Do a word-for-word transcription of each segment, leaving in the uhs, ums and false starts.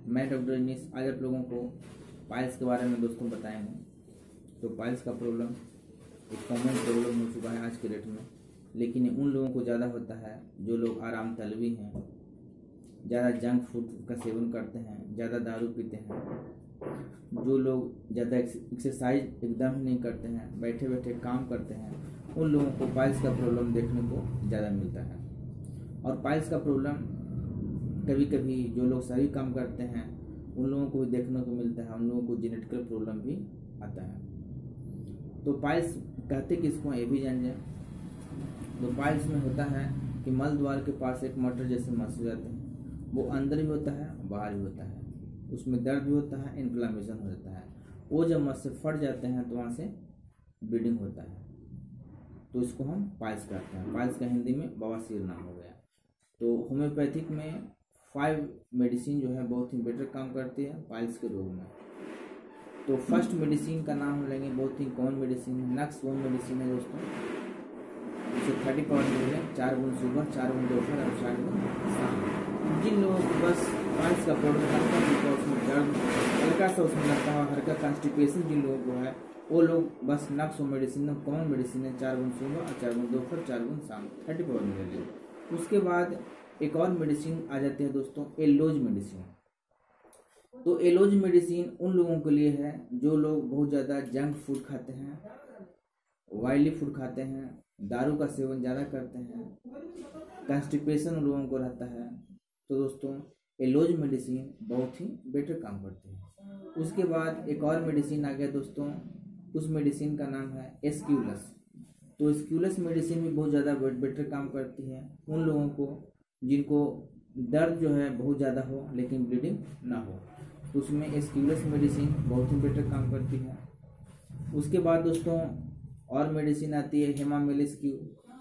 मैं डॉक्टर इनिस आज आप लोगों को पाइल्स के बारे में दोस्तों बताएंगे। तो पाइल्स का प्रॉब्लम एक कॉमन प्रॉब्लम हो चुका है आज के डेट में, लेकिन उन लोगों को ज़्यादा होता है जो लोग आराम तलबी हैं, ज़्यादा जंक फूड का सेवन करते हैं, ज़्यादा दारू पीते हैं, जो लोग ज़्यादा एक्सरसाइज एकदम ही नहीं करते हैं, बैठे बैठे काम करते हैं, उन लोगों को पाइल्स का प्रॉब्लम देखने को ज़्यादा मिलता है। और पाइल्स का प्रॉब्लम कभी कभी जो लोग सही काम करते हैं उन लोगों को भी देखने को मिलता है, उन लोगों को जेनेटिकल प्रॉब्लम भी आता है। तो पाइल्स कहते किसको ये भी जान जाए। तो पाइल्स में होता है कि मल द्वार के पास एक मटर जैसे मस हो जाते हैं, वो अंदर भी होता है बाहर भी होता है, उसमें दर्द भी होता है, इन्फ्लामेशन हो जाता है। वो जब मस से फट जाते हैं तो वहाँ से ब्लीडिंग होता है, तो इसको हम पाइल्स कहते हैं। पाइल्स का हिंदी में बवासीर नाम हो गया। तो होम्योपैथिक में फाइव मेडिसिन जो है बहुत ही बेटर काम करती है पाइल्स के रोग में। तो फर्स्ट मेडिसिन का नाम हम लेंगे, बहुत ही कॉमन मेडिसिन है, नक्स वो मेडिसिन है दोस्तों। इसे थर्टी पावर मिले, चार गुण सुबह, चार गुण दोपहर और चार गुण शाम। जिन लोगों को बस पाइल्स का प्रॉब्लम हल्का फुल्का उसमें दर्द हल्का सा उसमें लगता है, हल्का कॉन्स्टिपेशन जिन लोगों को है वो लोग बस नक्स वो मेडिसिन कॉमन मेडिसिन है, चार गुण सुबह और चार गुण दोपहर, चार गुण शाम, थर्टी पावर मिले। उसके बाद एक और मेडिसिन आ जाती है दोस्तों, एलोज मेडिसिन। तो एलोज मेडिसिन उन लोगों के लिए है जो लोग बहुत ज़्यादा जंक फूड खाते हैं, ऑयली फूड खाते हैं, दारू का सेवन ज़्यादा करते हैं, कॉन्स्टिपेशन उन लोगों को रहता है। तो दोस्तों एलोज मेडिसिन बहुत ही बेटर काम करती है। उसके बाद एक और मेडिसिन आ गया दोस्तों, उस मेडिसिन का नाम है एस्क्यूलस। तो एस्क्यूलस मेडिसिन भी बहुत ज़्यादा बेटर काम करती है उन लोगों को जिनको दर्द जो है बहुत ज़्यादा हो लेकिन ब्लीडिंग ना हो, तो उसमें एस्क्यूलस मेडिसिन बहुत ही बेटर काम करती है। उसके बाद दोस्तों और मेडिसिन आती है हेमामेलिस क्यू।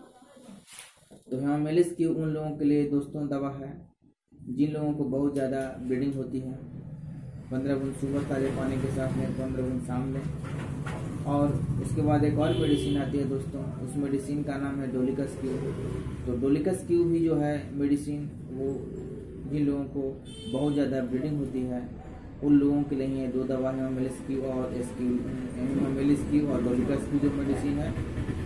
तो हेमामेलिस क्यू उन लोगों के लिए दोस्तों दवा है जिन लोगों को बहुत ज़्यादा ब्लीडिंग होती है, पंद्रह गुण सुबह ताज़े पानी के साथ में, पंद्रह गुण शाम में। और उसके बाद एक और मेडिसिन आती है दोस्तों, उस मेडिसिन का नाम है डोलिकस क्यू। तो डोलिकस क्यू भी जो है मेडिसिन वो जिन लोगों को बहुत ज़्यादा ब्लीडिंग होती है उन लोगों के लिए ये दो दवा है, हेमामेलिस क्यू और एस्क्यू हेमामेलिस क्यू और डोलिकस क्यू जो मेडिसिन है।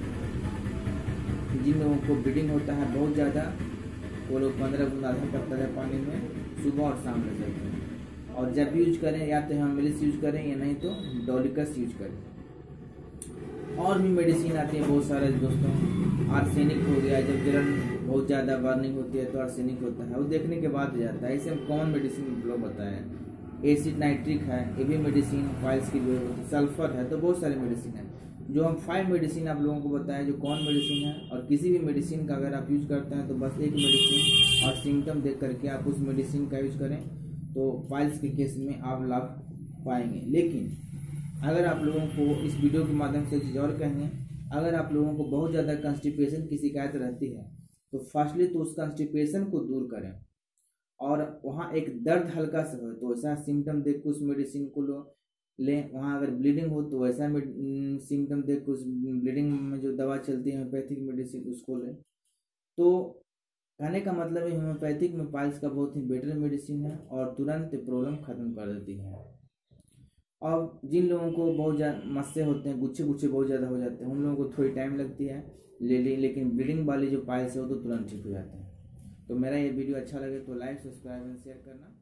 जिन लोगों को ब्लीडिंग होता है बहुत ज़्यादा वो लोग पंद्रह गुण आधा कप ताज़ा पानी में सुबह और शाम में लेते हैं। और जब यूज करें या तो हेमामेलिस यूज करें या नहीं तो डोलिकस यूज करें। और भी मेडिसिन आती है बहुत सारे दोस्तों, आर्सेनिक हो गया, जब जलन बहुत ज़्यादा बर्निंग होती है तो आर्सेनिक होता है, वो देखने के बाद जाता है। ऐसे कौन मेडिसिन लोग बताए, एसिड नाइट्रिक है, ये भी मेडिसिन पाइल्स की जो होती है, सल्फर है, तो बहुत सारे मेडिसिन है। जो हम फाइव मेडिसिन आप लोगों को बताएं जो कौन मेडिसिन है, और किसी भी मेडिसिन का अगर आप यूज करते हैं तो बस एक मेडिसिन और सिम्टम देख करके आप उस मेडिसिन का यूज करें तो पाइल्स के केस में आप लाभ पाएंगे। लेकिन अगर आप लोगों को इस वीडियो के माध्यम से चीज़ और कहेंगे, अगर आप लोगों को बहुत ज़्यादा कॉन्स्टिपेशन की शिकायत रहती है तो फर्स्टली तो उस कॉन्स्टिपेशन को दूर करें, और वहाँ एक दर्द हल्का सा हो तो वैसा सिम्टम देख के उस मेडिसिन को लो लें। वहाँ अगर ब्लीडिंग हो तो वैसा सिम्टम देख के उस ब्लीडिंग में जो दवा चलती है होम्योपैथिक मेडिसिन उसको लें। तो कहने का मतलब है होम्योपैथिक में पाइल्स का बहुत ही बेटर मेडिसिन है और तुरंत प्रॉब्लम खत्म कर देती है। और जिन लोगों को बहुत ज़्यादा मस्से होते हैं, गुच्छे गुच्छे बहुत ज़्यादा हो जाते हैं, उन लोगों को थोड़ी टाइम लगती है ले ली, लेकिन ब्लीडिंग वाली जो पाइल्स है वो तो तुरंत ठीक हो जाते हैं। तो मेरा ये वीडियो अच्छा लगे तो लाइक सब्सक्राइब एंड शेयर करना।